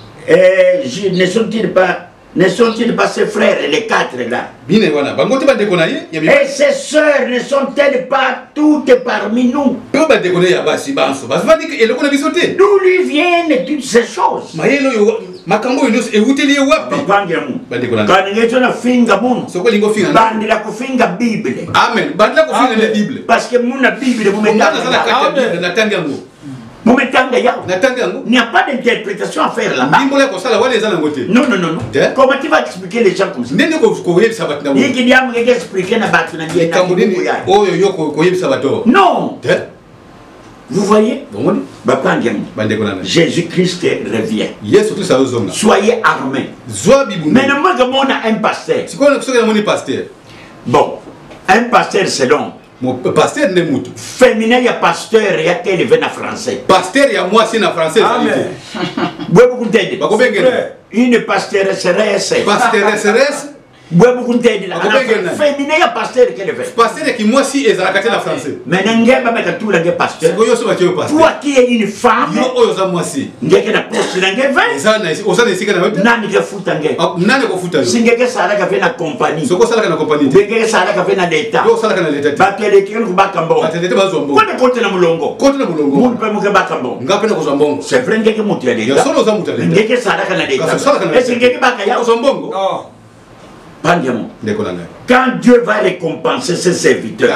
eh ne sont-ils pas ne sont-ils pas ses frères les quatre là bine wana bangote ba dekona ye et ses sœurs ne sont-elles pas toutes parmi nous pe ba dekona ya basi banso basi vandi ke eloko na bisote d'où lui viennent toutes ces choses mayelo yo makambo yo e uteli wapi bangia mu ba dekona kana ngeto na finga mun soko lingo finga bandi la kufinga bible amen bandi la kufinga na bible parce que mun na bible mu metanga sana kata bible na tanga ngo mu metanga yao na tanga ngo il n'y a pas d'interprétation à faire là-bas ndimbo la ko sala wale za ngote non non non non comment tu vas expliquer les gens comme ça nene ko ko yebisa bat na yiki ndiamu ngeke expliquer na batu na ndiye kambo nini oyo yoko ko yebisa bato non vous voyez bon Jésus-Christ revient. Yesu Kristo azonga. Soyez armés. Zwa bibu. Mais non, moi on a un pasteur. C'est quoi que mon pasteur? Bon, un pasteur c'est long. Mon pasteur ne mutu. Féminin ya pasteur ya quel vient en français. Pasteur ya moi c'est en français. Amen. Beaucoup d'aides. Une pasteur serait pasteur serait beaucoup d'aides. Féminin ya pasteur quel vient. Pasteur qui moi si ezalaka te na français. Mais n'engé ba meka tout la pasteur. Ko yo so ba ke pasteur. Toi qui es une femme. Yo oyo za moi si. Ngeke na poste n'engé vient. Ça na o ça na sika na hote. Nani ke futa ngé. Nani ko futa yo. Singeke sala ka vient na compagnie. Soko sala ka na compagnie. Ngeke sala ka vient na l'état. Yo sala ka na l'état. Ba tele ki ko ba kambo. Ba tele te ba zombo. Ko ne kote na mulongo. Kote na mulongo. Mun pe mu ke ba kambo. Ngape na ko zombongo. C'est vrai ngeke mutu ya l'état. Yo solo za mutu ya l'état. Ngeke sala ka na l'état. Est-ce ngeke ba ka ya zombongo? Non. Quand Dieu va récompenser ses serviteurs,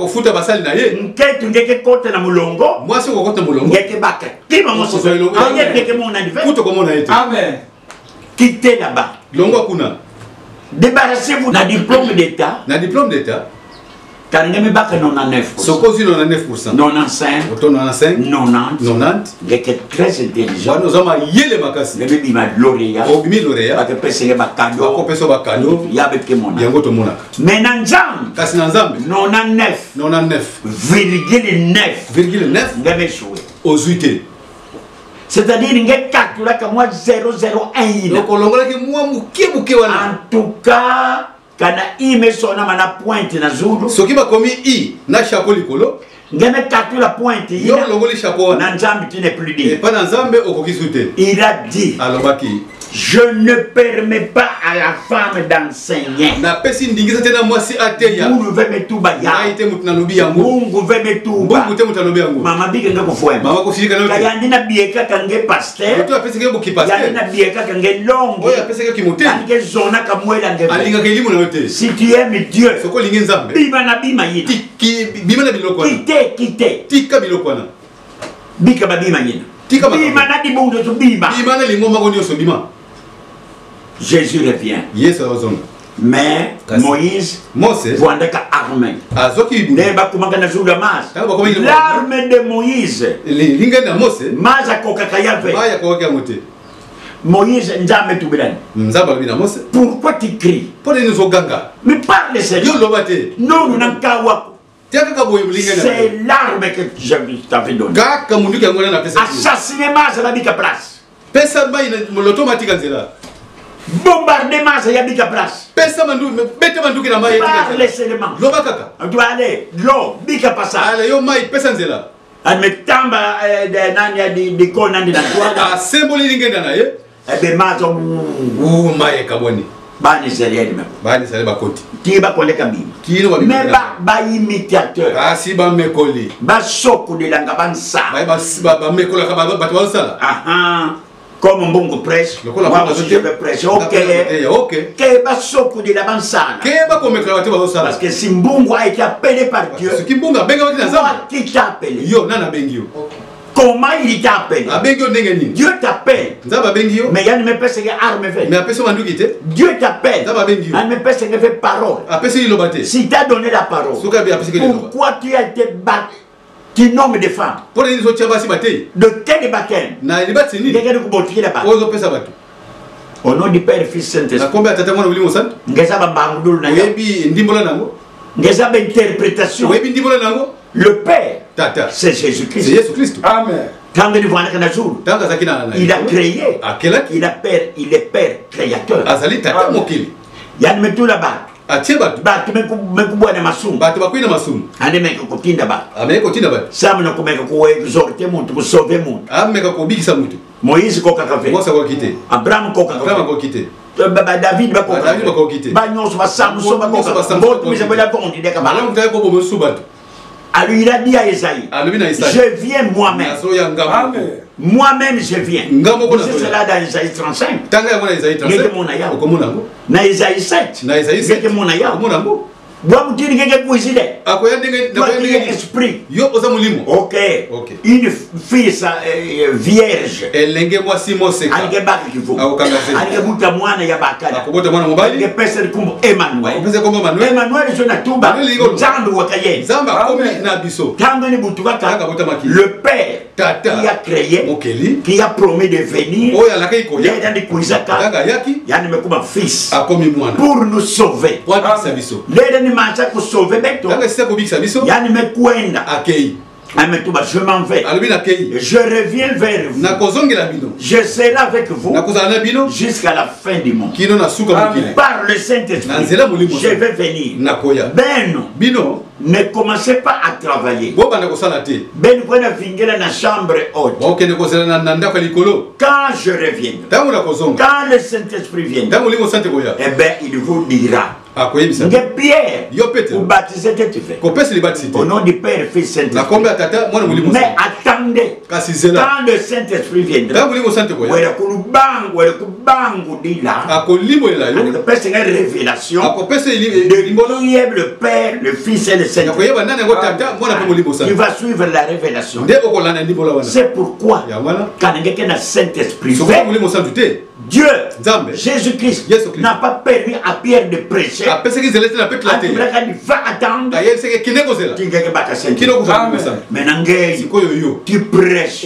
quittez là-bas. Débarrassez-vous d'un diplôme d'État. Car il n'y a pas que quatre-vingt-dix-neuf pour cent. quatre-vingt-dix pour cent. quatre-vingt-quinze pour cent. quatre-vingt-quinze. quatre-vingt-dix. Il est très intelligent. Nous avons yé les macasses. Le bébé m'a lauréat. Au bimi lauréat. Parce que personne n'a cadeau. Parce que personne n'a cadeau. Il y a avec mon âme. Il y a un monarque. Mais dans Zam. Parce que dans Zam. quatre-vingt-dix-neuf. quatre-vingt-dix. Virgule neuf. Virgule neuf. Il y a échoué. Aux huit. C'est-à-dire qu'il y a quatre là comme moi zéro zéro un. Donc on l'a dit moi mouké mouké wana. En tout cas. Kana i me sona mana pointe na zulu. Soki ba komi i na chapeau likolo. Ngeme tatu la pointe ina. Yo longoli chapeau na nzambi tu n'es plus dit. Et pas na nzambe okokisute. Il a dit. Alobaki. Je ne permets pas à la femme d'enseigner. Na pesi ndingisa tena mwasi ateya. Mungu veme tuba ya. Na ite mutu na lobi yango. Mungu veme tuba. Mungu te mutu na lobi yango. Mama bige ngako fwema. Mama ko shirika note. Kaya ndina bieka kange pasteur. Oto apesi ke boki pasteur. Ya ndina bieka kange longo. Oya apesi ke kimote. Kange zona kamwela ngebe. Alinga ke limu na yote. Si tu aimes Dieu. Soko lingi nzambe. Bima na bima yina. Ki bima na biloko na. Kite kite. Tika biloko na. Bika ba bima yina. Tika ba. Bima na dibundu to bima. Bima na lingo mago nyoso bima. Jésus revient. Yesu azonga. Mais Moïse, Moses, l'arme de Moïse, Moïse, pourquoi tu cries? Mais parle, Seigneur. Non, nous n'avons qu'à voir. C'est l'arme que je t'avais donnée. Assassinement, c'est la place. Bombardement, c'est la place. Parle seulement. On doit aller. L'eau, bika passa. Admettons, de Conan de la Toile. Ah, symbole l'ingénieur. Eh bien, maton. Ouh, maïe, kaboni. Bani sérieux même. Bani sérieux ba koti. Qui va connaître kabim? Qui ne va mais ba ba imitateur. Ah si ba mekoli. Ba soko de la gabansa. Ba ba ba mekola ka ba ba ba sala. Ah ah. Comme un bon prêche. Le cola ba je vais prêcher. OK. OK. Que ba soko de la bansana. Que ba ko mekola ba sala. Parce que si Mbungu a été appelé par Dieu. Ce qui Mbungu benga wa kinazama. Qui t'a appelé? Yo nana bengio. Comment il t'appelle? Dieu t'appelle. Mais il y a une personne qui a arme fait. Dieu t'appelle. Il y a une personne qui fait parole. Si tu as donné la parole, pourquoi tu as été battu? Tu nommes des femmes. De quel baptême? Au nom du Père, Fils, Saint-Esprit. Interprétation. Le Père, c'est Jésus-Christ. Amen. Il a créé. Il, a père, il est Père créateur. Il y a tout là-bas. Batu mekubwa na masumu. Batu bakwina masumu. Ande meka kutinda ba. Ame kutinda ba. Samu na kumeka ku exhorter muntu, ku sauver muntu. Ameka kubikisa muntu. Moïse koka kafe. Mosa ko kite. Abraham koka kafe. Abraham ko kite. Baba David ba koka. David ba ko kite. Ba nyonso ba samu so ba koka. Botu mise bela kondi de ka ba. Malam tayo ko bobo subatu. Alors il a dit à Esaïe, je viens moi-même. Moi-même je viens. C'est cela dans Esaïe trente-cinq. Il y a mon aya. Dans Esaïe sept. Il y a mon aya. Bois mutini ngeke kuisile. Akoya ndenge ndenge esprit. Yo oza mulimo. OK. OK. Une fille sa vierge. Elenge mwasi mose. Alike baki kifu. Akokangase. Alike buta mwana ya bakala. Akobota mwana mobali. Alike pesa kumbo Emmanuel. Pesa kumbo Emmanuel. Emmanuel so na tuba. Zambu wakaye. Zamba komi na biso. Tango ni butu waka. Akabota maki. Le père Tata. Qui a créé. Mokeli. Qui a promis de venir. Oya laka iko ya. Yenda ndi kuizaka. Tanga yaki. Yani mekuba fils. Akomi mwana. Pour nous sauver. Pour nous biso. Leda ni macha ku sauver beto. Yani mekwenda. Akei. Je m'en vais. Je reviens vers vous. Je serai avec vous jusqu'à la fin du monde. Par le Saint-Esprit, je vais venir. Beno, ne commencez pas à travailler. Ben, vous allez dans la chambre haute. Quand je reviendrai, quand le Saint-Esprit viendra, eh bien, il vous dira. Pierre, vous baptisez que tu fais. Au nom du Père, Fils, Saint-Esprit. Mais attendez, quand le Saint-Esprit viendra, vous allez une révélation de qui est le Père, le Fils et le Saint-Esprit. Il va suivre la révélation. C'est pourquoi, quand le Saint-Esprit fait, Dieu, Jésus-Christ, n'a pas permis à Pierre de prêcher. Il va attendre. Maintenant, tu prêches.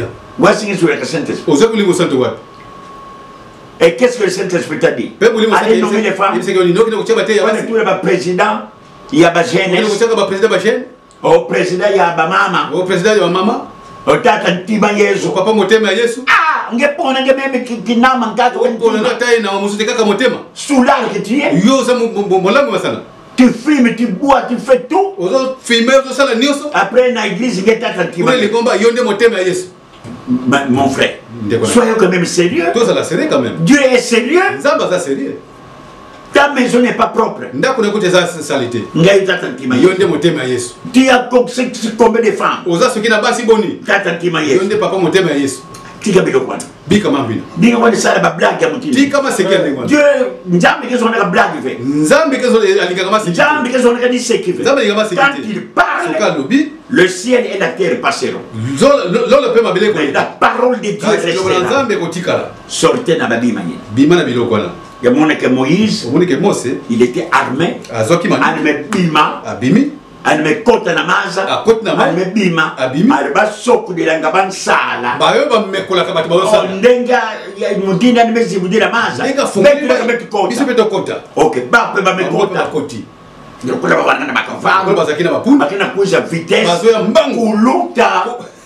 Et qu'est-ce que le Saint-Esprit t'a dit? Allez nommer les femmes. Il y a président, il y a jeunesse. Au président, il y a maman. Au président, il y a maman. Au tata ntima Yesu. Papa motema Yesu. Ah, ngepona ngememe kinama ngaka on a taille na musute kaka motema. Soulard que tu es. Yo ça molango masana. Tu fumes, tu bois, tu fais tout. Ozo fumer ozo sala nyoso. Après na église ngeta ntima. Pour les combats yonde motema Yesu. Mon frère, soyons quand même sérieux. Toi ça la sérieux quand même. Dieu est sérieux. Zamba ça sérieux. Ta maison n'est pas propre. Ndako na kote za salité. Ngai tatantima yonde motema Yesu. Tu as combien de femmes? Oza soki na basi boni. Tatantima Yesu. Yonde papa motema Yesu. tika bilokwana bika mambina bika kwa sala ba blague ya mutini tika ma seki ndengwana Dieu nzambe kezo na blague fait nzambe kezo alinga kama seki nzambe kezo na di seki fait nzambe alinga seki quand il parle soka lobi le ciel et la terre passeront lolo pe mabele ko la parole de Dieu restera nzambe ko tikala sortez na babima ni bima na bilokwana ya mona que Moïse mona que Mose il était armé azoki mani armé bima abimi alme kota na maza akoti na alme bima abimi alba soku de langa bansala bayo ba mekola ka batu ba sala ndenga mudina ni mezi mudina maza ndenga fungi biso beto kota okay ba pe ba mekota koti ndikula ba wana na makavalo bazakina mapunda bakina kuza vitesse bazo ya mbangu uluta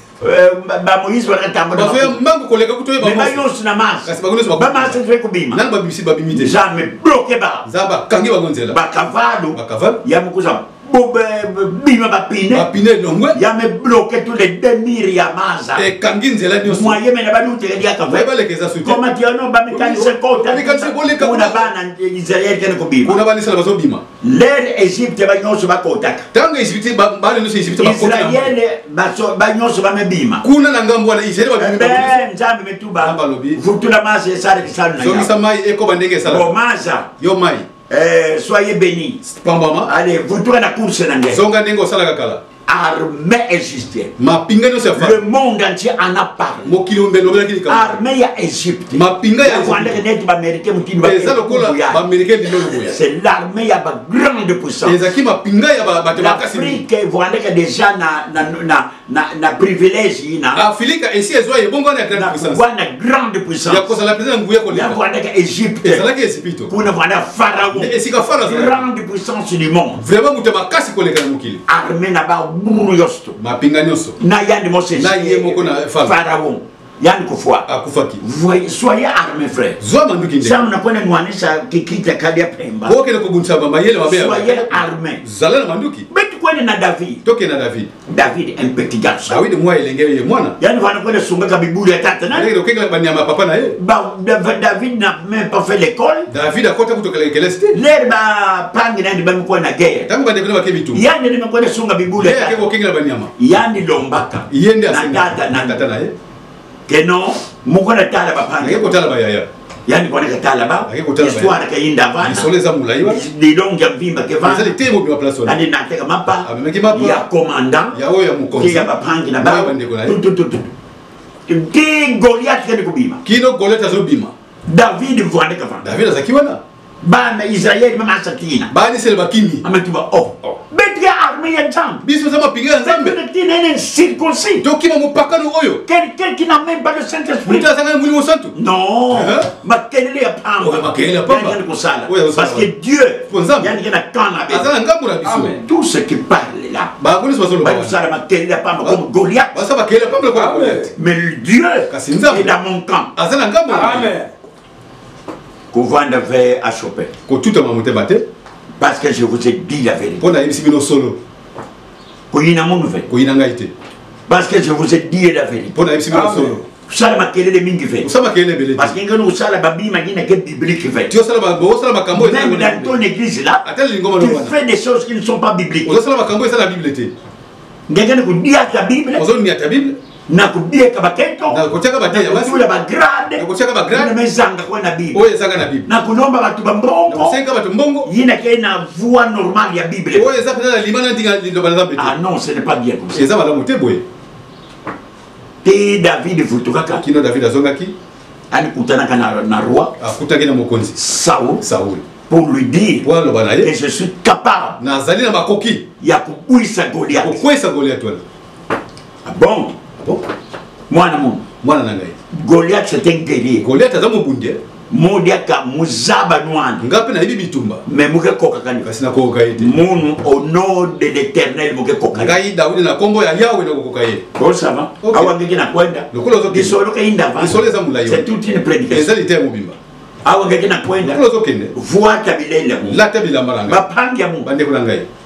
ba Moïse wa tamba bazo ya mbangu koleka kutoye ba ba yos na maza kasi bagono ba ba maza fe kubima nanga ba bisi ba bimite jamais bloqué ba zaba kangi ba gonzela ba kavalo ba kavalo ya mukuza bima bapine bapine longwe ya me bloqué tous les demi ya maza e kangi nzela nyoso moi yeme na baluti ya diaka va ba lekeza suite koma tiano ba mekanise kota mekanise boleka kuna bana Israël kene ko bima kuna bani sala bazo bima l'air Égypte ba nyonso ba kota tanga Égypte ba ba nyonso Égypte ba kota Israël ba so ba nyonso ba me bima kuna na ngambo na Israël ba bima ben nzambe metuba vutula maza esara kisala na zongi samai eko bandenge sala bo maza yo mai Euh, soyez bénis. Pambama. Allez, vous trouvez la course en Zonga nengo sala kakala. Armée égyptienne. Ma pinga no se fa. Le monde entier en a parlé. Mo kilombe no bela kilika. Armée ya Égypte. Ma pinga ya Égypte. Net ba américain mutini ba. Ba américain di no boya. C'est l'armée ya ba grande puissance. Ezaki ma pinga ya ba ba kasi. L'Afrique voit que déjà na na na na na privilège ina. Afrique ici ezo ye bongo na grande puissance. Na grande puissance. Ya kosa la président nguye ko le. Ya voit que Égypte. Ezala ke Égypte. Kuna voit Pharaon. Esika Pharaon. Grande puissance du monde. Vraiment mutema kasi ko le kana mukili. Armée na ba buru yosto. Mapinga nyonso na yandi Moses na yemo na Pharaon yani kufua akufaki voyez soyez armés frère zwa manduki nde ça mnakwenda nuanisha kikita kadia pemba ko kele ko buncha ba mayele mabea soyez armés zala na manduki betu kwenda na David toke na David David un petit garçon David mwa elenge ye mwana yani wanakwenda sunga ka bibuli ya tata na ndio kengela banyama papa na ye ba David n'a même pas fait l'école David akota kutoka lekele cité lere ba pangi na ndiba mko na guerre tangu bande kuna bakebitu yani nimekwenda sunga bibuli ya tata yake kengela banyama yani lombaka yende na tata na tata na ye keno muko na tala ba pangi yake kotala ba yaya yani kwa neka tala ba histoire ka inda vana isoleza mulaiwa didonga vimba ke vana zali temo bi place ona ani nateka mapa amemeki mapa ya commandant ya oya mukonzi ya bapangi na ba tu tu tu ki Goliath kene kubima kino Goliath azobima David vuande ka vana David azakiwana bana Israeli mama satina bani sel bakimi ametuba oh betia armée ya Nzambe biso za mapinga Nzambe tina ene circoncis to kima mupakano oyo quelqu'un qui n'a même pas le Saint-Esprit muta sanga mwili mosantu non makelele ya pamba oh makelele ya pamba parce que Dieu yani kana kana be azana ngambo na biso tout ce qui parle là ba kuni so solo ba ça makelele ya pamba comme Goliath ba sa makelele ya pamba comme Goliath mais Dieu est dans mon camp azana ngambo amen Kouvanda veille à choper. Parce que je vous ai dit la vérité. Parce que je vous ai dit la vérité. Usala makelele mingi fait. Usala makelele belete. Parce que ngano usala babi magina que biblique fait. Tu usala ba usala makambo eza. Même dans ton église là. Tu fais des choses qui ne sont pas bibliques. Usala makambo eza la Bible te. Ngene ko dia ta Bible. Ozo ni ta Bible. Na kudia kabaketo na kuchaka batia basi kula ba grade na kuchaka ba grade na mezanga kwa na Bible oye zanga na Bible na kulomba watu bambongo na kusenga watu mbongo yina kaina voix normale ya Bible oye za pena limana ndinga ndo banaza beti ah non ce n'est pas bien comme ça eza bala muteboye te David futukaka kino David azongaki ani kutana kana na roi akutaki na mokonzi Saul Saul pour lui dire que je suis capable nazali na makoki ya kukuisa Goliath kukuisa Goliath wala ah bon bon mwana mungu mwana nangai Goliath c'est un guerrier Goliath azamu bunde modiaka muzaba nwana ngapi na ibi bitumba mais muke koka kani kasi na koka ite munu au nom de l'Éternel muke koka ngai Daudi na kombo ya Yahweh na koka ye ko sama awa ngiki na kwenda lokolo zo kisolo ka inda va kisolo za mulayo c'est toute une prédication ezali te mobimba awa ngiki na kwenda lokolo zo kende voix tabilela la tabila maranga bapangi ya mungu bande kulanga ye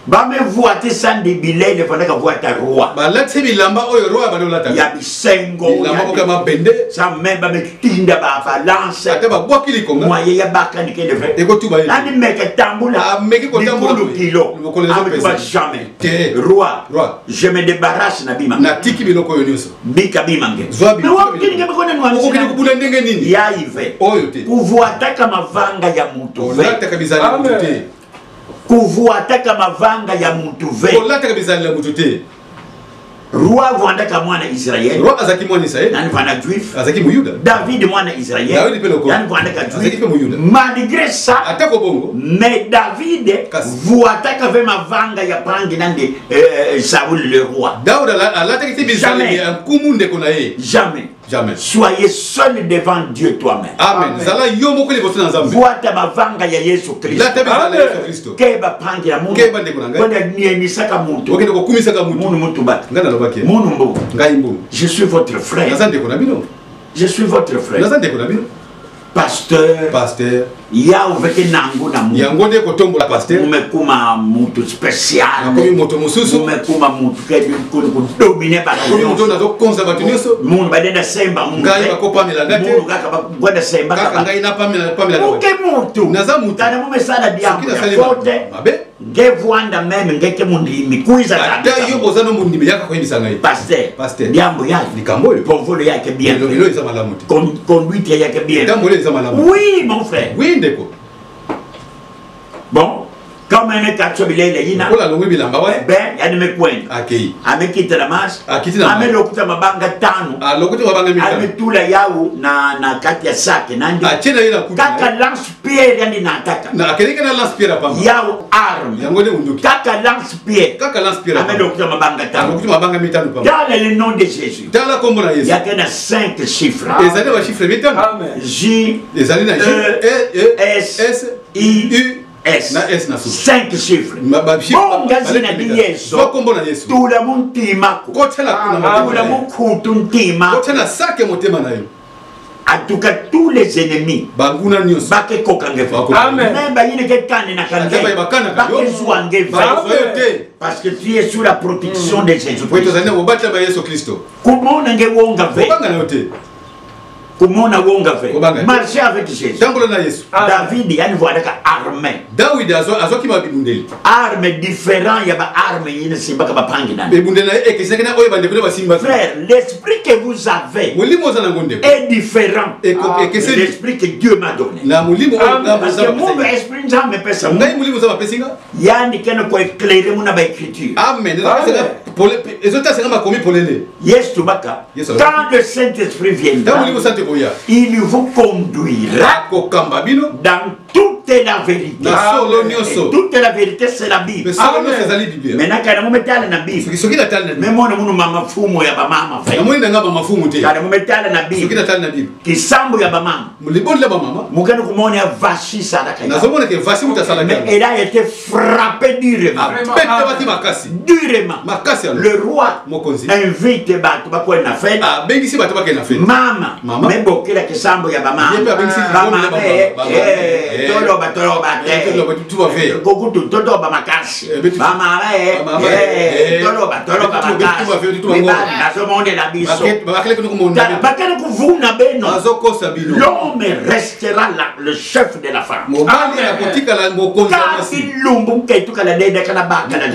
Ba me voiter sans de billet de fana ka voiter roi. Ba la tsebi lamba oyo roi ba lata. Ya bisengo. Lamba ko kama bende. Ça même ba me tinda ba balance. Ate ba bwa kili konga. Moi ya ba kan ke de fait. E ko tuba. Ani meke tambula. Ah meke ko tambula le kilo. Ah jamais. Roi. Roi. Je me débarrasse na bima. Na tiki biloko yo nyonso. Bika bima nge. Zwabi. Roi kini ke bako na nwa. Ko kini kubula ndenge nini? Ya ive. Oyo te. Kuvuataka mavanga ya mtu ve. Olata kabisa mtu te. Kuvuataka mavanga ya mtu ve. Olata kabisa mtu te. Roi vuandaka mwana Israeli. Roi azaki mwana Israeli. Nani vana juif. Azaki muyuda. David mwana Israeli. David peloko. Nani vuandaka juif. Azaki pe muyuda. Malgré ça. Atako bongo. Mais David vuataka ve mavanga ya pangi nande euh, Saoul le roi. Daoud alata kiti bizali ya kumunde kona ye. Jamais. Jamais. Soyez seul devant Dieu toi-même. Amen. Zala yomo kuli bosi na Nzambe. Vuata mavanga ya Yesu Kristo. La tabi zala Yesu Kristo. Keba pangi ya Mungu. Keba ndeko na ngai. Kwenda niemisaka muntu. Okende ko kumisaka muntu. Munu muntu batu. Ngana lobaki. Munu mbu. Ngai mbu. Je suis votre frère. Nazande ko na bino. Je suis votre frère. Nazande ko na bino. Pasteur. Pasteur. Ya uveke nangu na Mungu. Yango de ko tombo la pasteur. Umekuma muntu special. Akomi moto mususu. Umekuma muntu kedi ko dominer ba. Akomi moto na zo konza batu nyoso. Mungu badenda semba Mungu. Ngai bakopa milanga te. Mungu kaka gwenda semba kaka. Ngai na pamela pamela. Uke muntu. Naza muntu. Tana mume sala diambo. Fote. Mabe. Ngevuanda meme ngeke mundimi kuiza ata yo bozano mundimi yaka koyebisa ngai. Pasteur. Pasteur. Diambo yake. Likambo yo. Povolo yake bien. Lelo eza malamu te. Conduite yake bien. Diambo eza malamu. Oui mon frère. Oui ndeko. Bon, comme un katsobile yina. Ola longi bilamba wa. Ben, ya me kwenda. Akei. Amekita na mas. Akiti na. Ame lokuta mabanga tano. Ah, lokuta mabanga mitano. Ame tula yao na na kati ya sake nandi. Ah, chena ina kuta. Kaka lance pierre yani na ataka. Na akeleka na lance pierre pamba. Yao arme. Yango ne unduki. Kaka lance pierre. Kaka lance pierre. Ame lokuta mabanga tano. Lokuta mabanga mitano pamba. Dans le nom de Jésus. Dans la kombo na Yesu. Ya kana cinq chiffres. Ezali wa chiffre mitano. Amen. J. Ezali na J. E E S S I U S. Na S na su. Cinq chiffres. Bon gazi na di Yesu. Kombo na Yesu. Tula muntima ko. Kotela kuna motema. Tula mukutu ntima. Kotela sake motema na yo. En tout cas, tous les ennemis. Banguna nyos. Bake kokange fa. Amen. Même ba yine ke kane na kange. Bake zwange fa. Parce que tu es sous la protection de Jésus. Pour tozana obata ba Yesu Kristo. Kumona nge wonga fe. Obanga na yote. Kumona wonga fe. Marcher avec Jésus. Tambola na Yesu. David yani voadaka armé. David azo azo ki mabibundeli. Arme différent ya ba arme yine simba ka bapangi na. Bibundela ekeseka na oyo bande ba simba. Frère, l'esprit que vous avez mulimo za ngonde est différent. Et que l'esprit que Dieu m'a donné. Na mulimo na parce que mon esprit ça me pesa. Ngai mulimo za bapesinga. Yani kena ko éclairer mon ba écriture. Amen. Ezota senga makomi polele. Yes tubaka. Quand le Saint-Esprit viendra. Il vous conduira dans toute la vérité. Et toute la vérité, c'est la Bible. Maintenant, quand vous mettez la Bible, mais moi, je suis maman fumo ya ba mama fait. Quand vous mettez la Bible, qui semble ya ba mama. Vous pouvez kumona vachi sadaka. Mais elle a été frappée durement. Durement. Le roi invite batu ba kwa na fête. Mama, mama, mais beaucoup la kisambo ya bama. Mama, eh, tolo ba tolo ba te. Goku tu tolo ba makasi. Mama, eh, tolo ba tolo ba makasi. Na so monde la biso. Bakana kuvuna beno. L'homme restera là, le chef de la femme. Car il lumbu ketu kala dede kana bakana.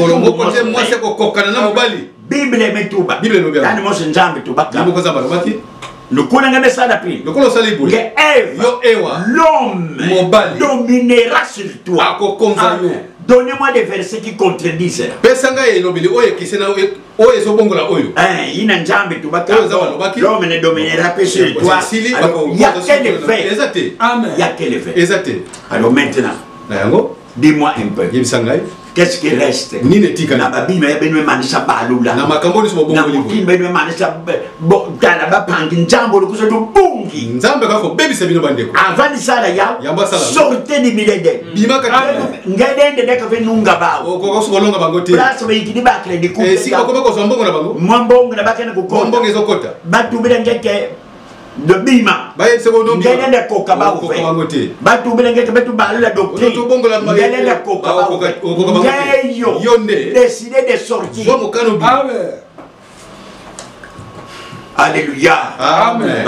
Bible metuba. Yani mo sinjambe tubaka. Le Koulangame Sadapi. Le Kolosali Bouli. L'homme dominera sur toi. Donnez-moi des versets qui contredisent. Pesanga e lobili oye kisena oye sobongola oyo. Eh, ina njambe tubaka. L'homme ne dominera pas sur toi. Il y a quel effet? Amen. Il y a quel effet? Exacté. Alors maintenant, dis-moi un peu. Qu'est-ce qui reste? Na babino ya benwe manisha balula. Na makambo ni so bongo libo. Na benwe manisha bo tala ba pangi njambo lukuso do bungi. Nzambe kako baby sebino bandeko. Avant sala ya. Sortez du milede. Bima ka. Ngedende deka fe nunga bawo. O ko so longa bango te. Place ba ikidi ba kredi ku. Eh si ko ko so mbongo na bango. Mwambongo na bakene ku ko. Mbongo ezokota. Batu bile ngeke de bima ngene le koka ba ouvert ba tu belenge te betu ba la doctrine ngene le koka ba ouvert ngeyo décider de sortir. Amen. Alléluia. Amen.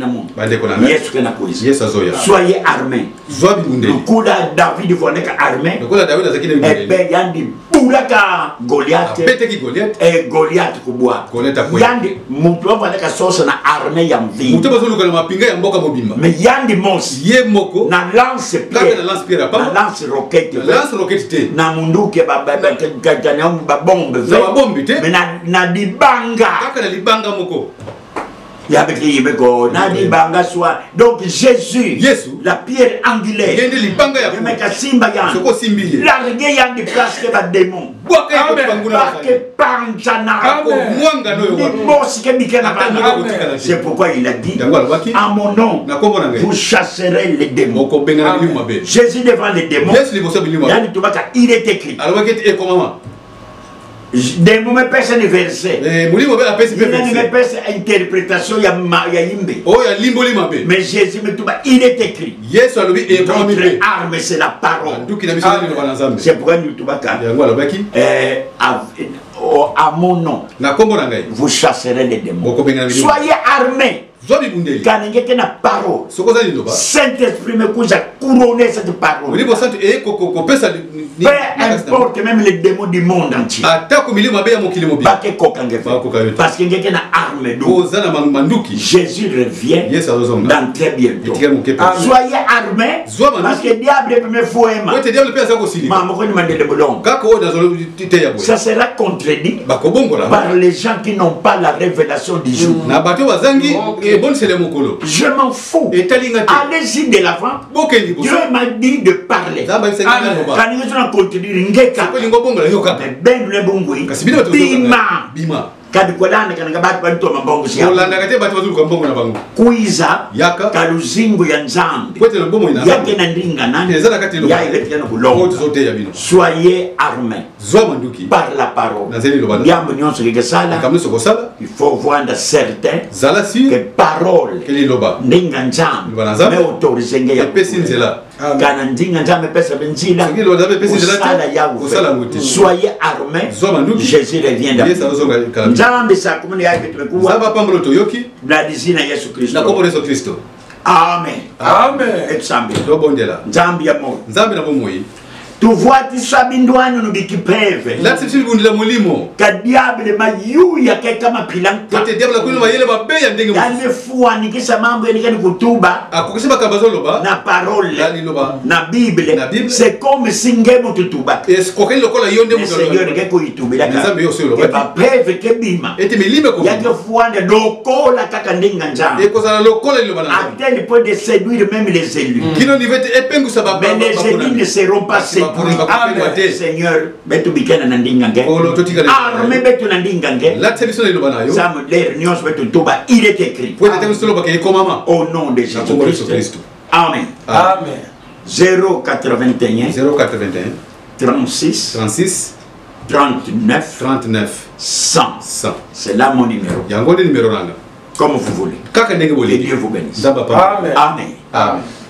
Soyez armés. Le coup de David voit armé. Et ben yandi boulaka Goliath. Et Goliath kuboa. Yandi muntu voit que sauce na armé yamvi. Mais yandi mos. Na lance pierre. Na lance roquette. Lance roquette. Na munduke ba ba ba bombe. Mais na na dibanga. Kaka na libanga moko. Donc Jésus, la pierre angulaire, largué y'a des places que la démon. C'est pourquoi il a dit, à mon nom, vous chasserez les démons. Jésus devant les démons, il est écrit. Des moments personne ne versait. Il ne personne interprétation ya ya yimbe. Oh ya limboli mabe. Mais Jésus me tout il est écrit. Yesu alobi e notre arme c'est la parole. C'est pourquoi nous tout baka. Eh à mon nom. Vous chasserez les démons. Soyez armés. Kanengete na parole. Saint-Esprit me couche à couronner cette parole. Peu importe même les démons du monde entier. Parce qu'il y a une arme d'eau. Jésus revient dans très bientôt. Soyez armés. Parce que le diable peut me fouer. Ça sera contredit par les gens qui n'ont pas la révélation du jour. Je m'en fous. Allez-y de l'avant. Dieu m'a dit de parler. Quand nous allons continuer, Bima. Kadikolana kana ngabatu bantu mabongo siya. Olanda kate batu bazulu kambongo na bangu. Kuiza yaka kaluzingo ya nzambe. Kwete lombomo ina. Yake na ndinga nani. Ezala kate lo. Ya ile tena kulongo. Zote ya bino. Soyez armés. Zwa manduki. Par la parole. Nazeli lo bana. Yambo nyonso ke sala. Kamno soko sala. Il faut voir de certains. Zala si. Que parole. Keli loba. Ndinga nzambe. Me autoriser nge ya. Pesi nzela. Kana ndinga nzambe pesa benzila. Ngilo zabe pesi nzela. Sala ya. Soyez armés. Zwa manduki. Jésus revient dans. Yesu azonga kala. Nzambe sa kumuni Zaba pambolo toyoki na dizina Yesu Kristo. Na kombo Yesu Kristo. Amen. Amen. Et Nzambe. Do bondela. Nzambe ya mo. Nzambe na bomoi. Tu vois tu sabindwano no bikipeve. La tsipsi bundila mulimo. Ka diable mayu ya kama pilanka. Kote diable kuno mayele babe ya ndenge. Yale fuwa nikisa mambo ya nikani kutuba. Akukisema kabazolo ba. Na parole. La liloba. Na Bible. Na Bible. C'est comme singemo tutuba. Es kokeli lokola yonde mu. Seigneur ngeko itubila ka. Nzambe yoso lo ba. Ba peve ke bima. Eti milime ko. Yake fuwa ne lokola kaka ndinga nzambe. E kozala lokola liloba na. À tel point de séduire même les élus. Kino nivete epengu sababa. Mais les élus ne seront pas séduits. Amen. Seigneur, betu bikena na ndinga nge. Arme betu na ndinga nge. Samu der nyos betu tuba il est écrit. Au nom de Jésus-Christ. Amen. Amen. zéro quatre-vingt-un zéro quatre-vingt-un trente-six trente-six trente-neuf trente-neuf cent. cent. C'est là mon numéro. Yango de numéro nanga. Comme vous voulez. Kaka ndenge que Dieu vous bénisse. Amen. Amen. Amen.